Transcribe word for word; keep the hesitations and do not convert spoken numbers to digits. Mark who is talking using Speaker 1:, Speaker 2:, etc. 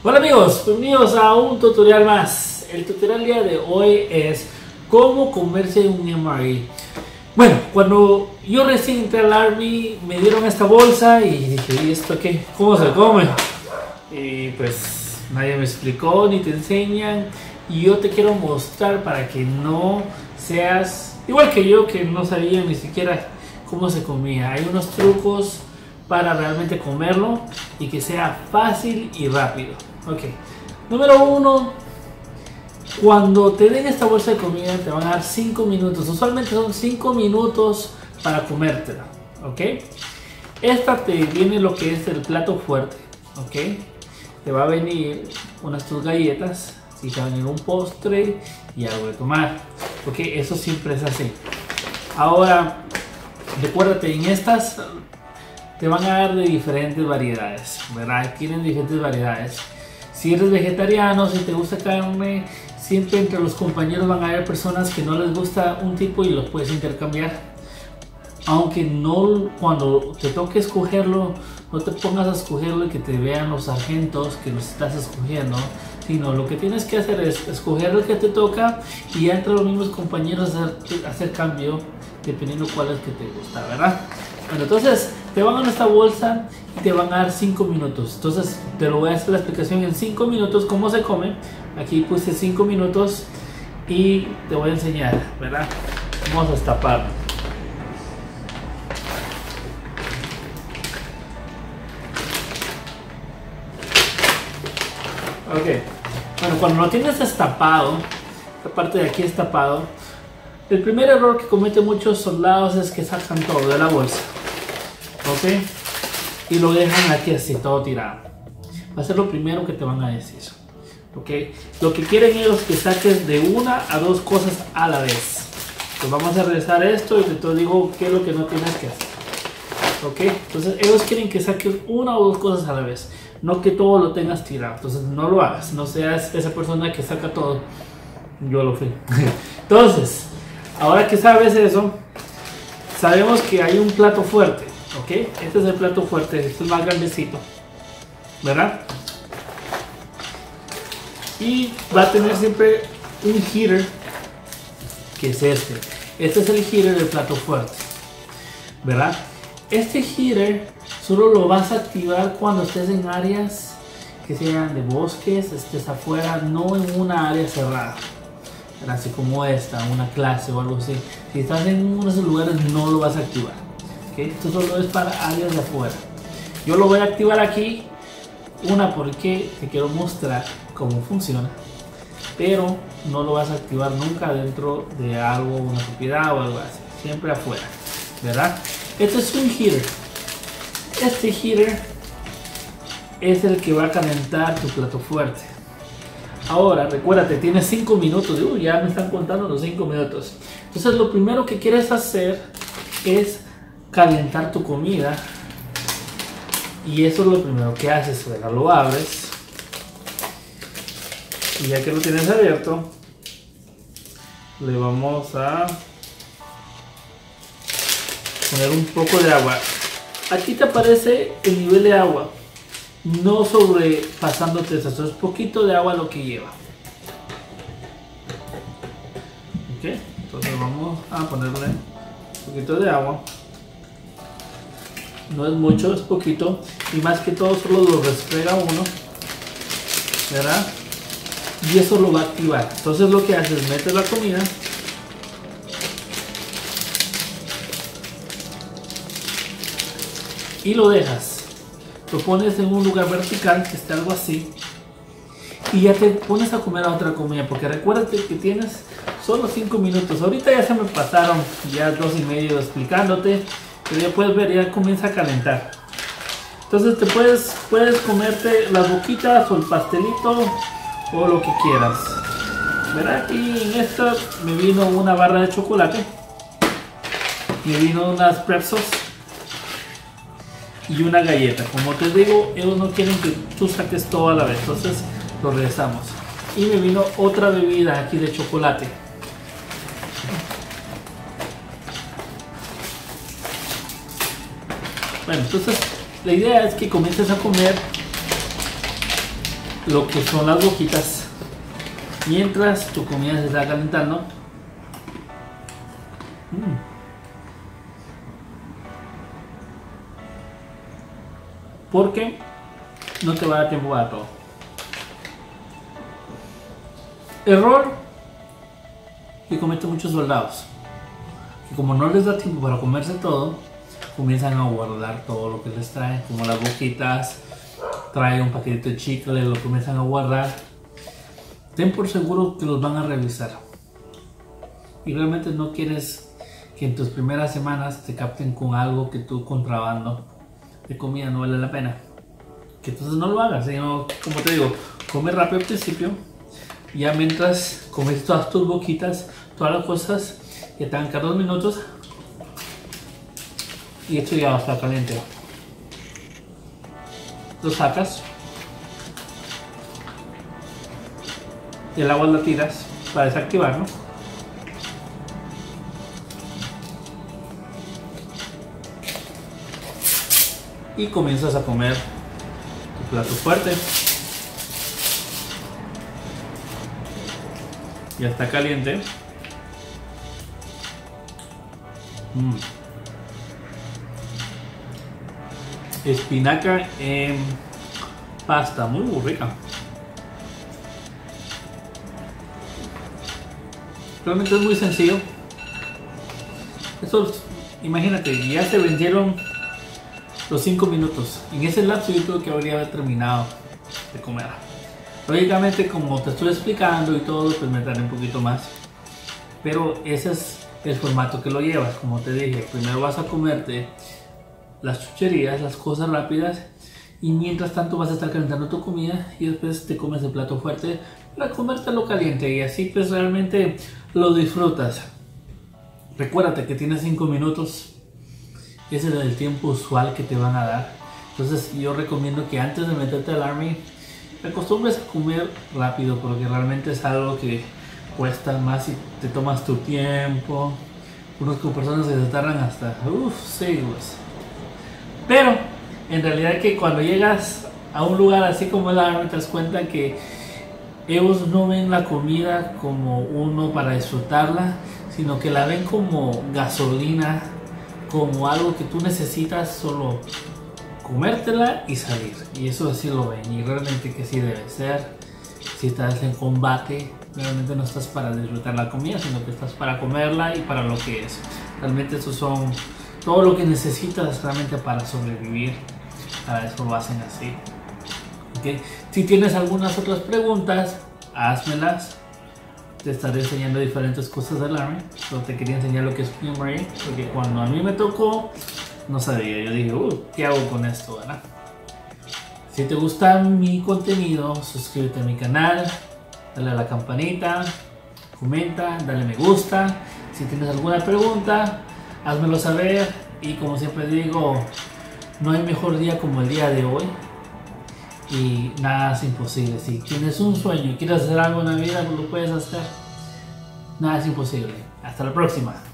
Speaker 1: Hola amigos, bienvenidos a un tutorial más. El tutorial del día de hoy es cómo comerse un M R E. Bueno, cuando yo recién entré al Army me dieron esta bolsa y dije, ¿y esto qué? ¿Cómo se come? Y pues nadie me explicó ni te enseñan, y yo te quiero mostrar para que no seas igual que yo, que no sabía ni siquiera cómo se comía. Hay unos trucos para realmente comerlo y que sea fácil y rápido. Ok, número uno, cuando te den esta bolsa de comida te van a dar cinco minutos. Usualmente son cinco minutos para comértela. Ok, esta te viene lo que es el plato fuerte. Ok, te va a venir unas tus galletas, y te va a venir un postre y algo de tomar. Ok, eso siempre es así. Ahora, recuérdate, en estas te van a dar de diferentes variedades, ¿verdad? Tienen diferentes variedades. Si eres vegetariano, si te gusta carne, siempre entre los compañeros van a haber personas que no les gusta un tipo y los puedes intercambiar. Aunque no, cuando te toque escogerlo, no te pongas a escogerlo y que te vean los sargentos que los estás escogiendo, sino lo que tienes que hacer es escoger el que te toca y ya entre los mismos compañeros hacer, hacer cambio dependiendo cuál es que te gusta, ¿verdad? Bueno, entonces te van a dar esta bolsa y te van a dar cinco minutos. Entonces te lo voy a hacer la explicación en cinco minutos cómo se come. Aquí puse cinco minutos y te voy a enseñar, ¿verdad? Vamos a destaparlo. Ok, bueno, cuando lo tienes destapado, esta parte de aquí es tapado, el primer error que cometen muchos soldados es que sacan todo de la bolsa. Ok, y lo dejan aquí así, todo tirado. Va a ser lo primero que te van a decir. Ok, lo que quieren ellos es que saques de una a dos cosas a la vez. Pues vamos a regresar esto y te digo qué es lo que no tienes que hacer. Ok, entonces ellos quieren que saques una o dos cosas a la vez, no que todo lo tengas tirado. Entonces no lo hagas, no seas esa persona que saca todo. Yo lo fui. Entonces, ahora que sabes eso, sabemos que hay un plato fuerte. Ok, este es el plato fuerte, este es el más grandecito, ¿verdad? Y va a tener siempre un heater, que es este. Este es el heater del plato fuerte, ¿verdad? Este heater solo lo vas a activar cuando estés en áreas que sean de bosques, estés afuera, no en una área cerrada, ¿verdad? Así como esta, una clase o algo así. Si estás en uno de esos lugares no lo vas a activar. ¿Okay? Esto solo es para áreas de afuera. Yo lo voy a activar aquí, una porque te quiero mostrar cómo funciona, pero no lo vas a activar nunca dentro de algo, una propiedad o algo así, siempre afuera, ¿verdad? Este es un heater. Este heater es el que va a calentar tu plato fuerte. Ahora, recuérdate, tienes cinco minutos. Uh, ya me están contando los cinco minutos. Entonces, lo primero que quieres hacer es calentar tu comida. Y eso es lo primero que haces. ¿Verdad? Lo abres. Y ya que lo tienes abierto, le vamos a poner un poco de agua. Aquí te aparece el nivel de agua, no sobrepasándote eso, es poquito de agua lo que lleva. Ok, entonces vamos a ponerle un poquito de agua. No es mucho, es poquito, y más que todo solo lo refrega uno, ¿verdad? Y eso lo va a activar. Entonces lo que haces, metes la comida y lo dejas, lo pones en un lugar vertical que esté algo así, y ya te pones a comer a otra comida, porque recuérdate que tienes solo cinco minutos. Ahorita ya se me pasaron ya dos y medio explicándote, pero ya puedes ver, ya comienza a calentar. Entonces te puedes, puedes comerte las boquitas o el pastelito o lo que quieras, ¿verdad? Y en esta me vino una barra de chocolate, me vino unas pretzels y una galleta. Como te digo, ellos no quieren que tú saques todo a la vez, entonces lo regresamos. Y me vino otra bebida aquí de chocolate. Bueno, entonces la idea es que comiences a comer lo que son las boquitas mientras tu comida se está calentando. Mm. Porque no te va a dar tiempo para todo. Error que cometen muchos soldados, que como no les da tiempo para comerse todo, comienzan a guardar todo lo que les trae, como las boquitas, trae un paquetito de chicle, lo comienzan a guardar. Ten por seguro que los van a revisar y realmente no quieres que en tus primeras semanas te capten con algo que tú contrabando de comida, no vale la pena. Que entonces no lo hagas, sino, como te digo, come rápido al principio. Ya mientras comes todas tus boquitas, todas las cosas que te dan cada dos minutos, y esto ya va a estar caliente. Lo sacas, el agua la tiras para desactivarlo. Y comienzas a comer tu plato fuerte. Ya está caliente. Mm. Espinaca en pasta, muy, muy rica. Realmente es muy sencillo. Eso, imagínate, ya se vendieron los cinco minutos. En ese lapso yo creo que habría haber terminado de comer. Lógicamente, como te estoy explicando y todo, pues me tardaré un poquito más. Pero ese es el formato que lo llevas. Como te dije, primero vas a comerte las chucherías, las cosas rápidas, y mientras tanto vas a estar calentando tu comida y después te comes el plato fuerte para comértelo caliente, y así pues realmente lo disfrutas. Recuérdate que tienes cinco minutos. Ese es el tiempo usual que te van a dar. Entonces yo recomiendo que antes de meterte al Army te acostumbres a comer rápido, porque realmente es algo que cuesta más y te tomas tu tiempo. Conozco personas que se tardan hasta uff, siglos. Pero en realidad que cuando llegas a un lugar así como el Army te das cuenta que ellos no ven la comida como uno para disfrutarla, sino que la ven como gasolina, como algo que tú necesitas solo comértela y salir. Y eso así lo ven, y realmente que sí debe ser. Si estás en combate, realmente no estás para disfrutar la comida, sino que estás para comerla y para lo que es. Realmente eso son todo lo que necesitas realmente para sobrevivir. Para eso lo hacen así. ¿Okay? Si tienes algunas otras preguntas, házmelas. Te estaré enseñando diferentes cosas del Army. Solo te quería enseñar lo que es un Marine, porque cuando a mí me tocó no sabía. Yo dije, uh, ¿qué hago con esto, verdad? Si te gusta mi contenido, suscríbete a mi canal, dale a la campanita, comenta, dale me gusta. Si tienes alguna pregunta, házmelo saber. Y como siempre digo, no hay mejor día como el día de hoy. Y nada es imposible. Si tienes un sueño y quieres hacer algo en la vida, pues lo puedes hacer. Nada es imposible. Hasta la próxima.